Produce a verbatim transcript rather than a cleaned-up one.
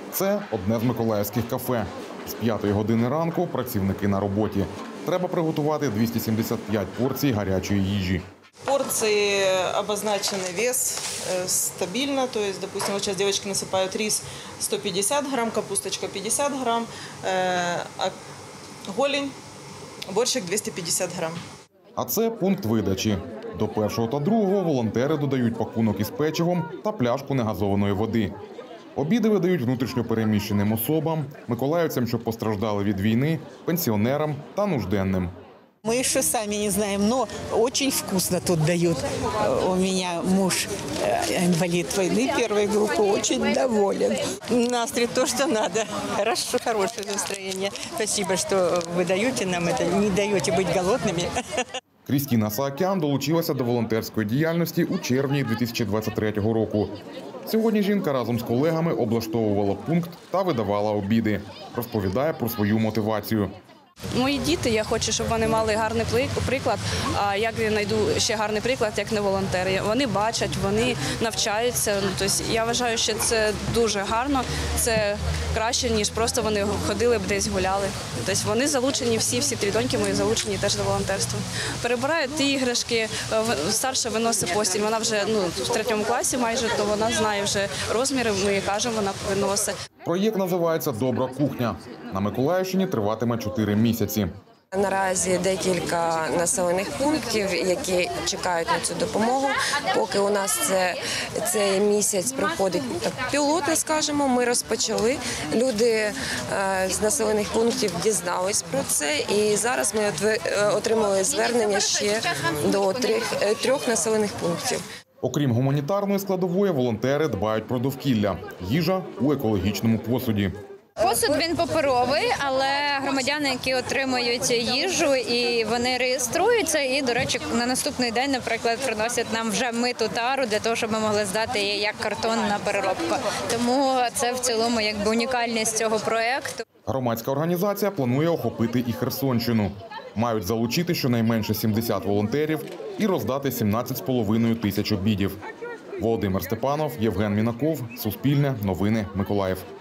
Це одне з миколаївських кафе. З п'ятої години ранку працівники на роботі. Треба приготувати двісті сімдесят п'ять порцій гарячої їжі. Порции обозначенный вес э, стабильно, то есть, допустим, вот сейчас девочки насыпают рис сто пятьдесят грамм, капусточка пятьдесят грамм, э, а голень, борщик двести пятьдесят грамм. А це пункт видачі. До першого та другого волонтери додають пакунок із печивом та пляшку негазованої води. Обіди видають внутрішньо переміщеним особам, миколаївцям, що постраждали від війни, пенсіонерам та нужденним. Мы еще сами не знаем, но очень вкусно тут дают. У меня муж инвалид войны первой группы, очень доволен. Настрой то, что надо. Хорошо, хорошее настроение. Спасибо, что вы даете нам это, не даете быть голодными. Крістіна Саакян долучилася до волонтерської діяльності у червні дві тисячі двадцять третього року. Сьогодні жінка разом з колегами облаштовувала пункт та видавала обіди. Розповідає про свою мотивацію. Мої діти, я хочу, щоб вони мали гарний приклад. А як я знайду ще гарний приклад, як не волонтери? Вони бачать, вони навчаються. Тобто, я вважаю, що це дуже гарно, це краще, ніж просто вони ходили б десь гуляли. Тобто, вони залучені, всі, всі три доньки мої залучені теж до волонтерства. Перебирають іграшки, старша виносить постіль, вона вже ну, в третьому класі майже, то вона знає вже розміри, ми їй кажемо, вона виносить. Проєкт називається «Добра кухня». На Миколаївщині триватиме чотири місяці. Наразі декілька населених пунктів, які чекають на цю допомогу. Поки у нас це, цей місяць проходить так, пілотно, скажімо, ми розпочали. Люди е, з населених пунктів дізнались про це, і зараз ми отримали звернення ще до трьох, трьох населених пунктів. Окрім гуманітарної складової, волонтери дбають про довкілля. Їжа у екологічному посуді. Посуд він паперовий, але громадяни, які отримують їжу, і вони реєструються, і, до речі, на наступний день, наприклад, приносять нам вже миту тару для того, щоб ми могли здати її як картон на переробку. Тому це в цілому якби унікальність цього проєкту. Громадська організація планує охопити і Херсонщину. Мають залучити щонайменше сімдесят волонтерів і роздати сімнадцять з половиною тисяч обідів. Володимир Степанов, Євген Мінаков, Суспільне, Новини, Миколаїв.